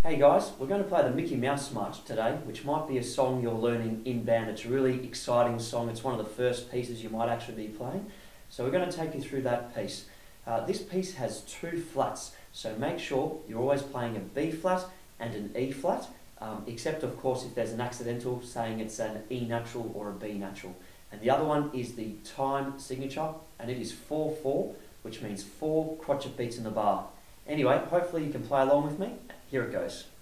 Hey guys, we're going to play the Mickey Mouse March today, which might be a song you're learning in band. It's a really exciting song. It's one of the first pieces you might actually be playing. So we're going to take you through that piece. This piece has two flats, so make sure you're always playing a B flat and an E flat, except of course if there's an accidental saying it's an E natural or a B natural. And the other one is the time signature, and it is 4/4, which means 4 crotchet beats in the bar. Anyway, hopefully you can play along with me. Here it goes.